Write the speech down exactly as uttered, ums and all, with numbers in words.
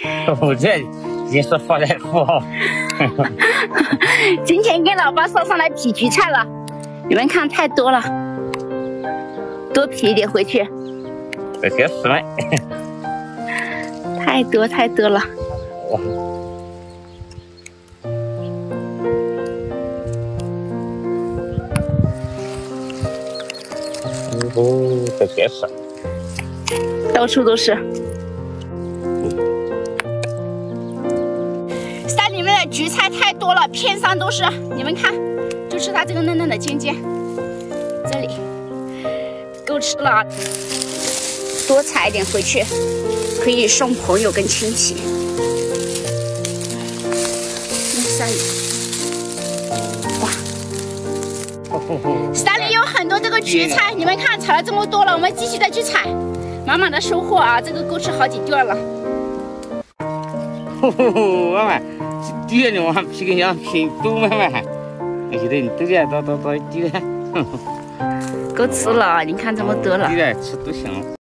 我这也是发财富豪。 今天给老爸捎上来劈菊菜了，你们看太多了，多劈一点回去。 这些是吗？ 太多太多了。 哇！哦，这些是， 到处都是。山里面的菊菜太多了，片上都是。你们看，就吃它这个嫩嫩的尖尖，这里够吃了，多采一点回去，可以送朋友跟亲戚。山里，哇！山里有很多这个菊菜，你们看采了这么多了，我们继续再去采，满满的收获啊！这个够吃好几顿了。 吼吼吼！妈妈，第二年我还皮个羊皮多妈妈，我觉得你都在到到到第二， 够吃了，你看这么多了。 第二吃都行。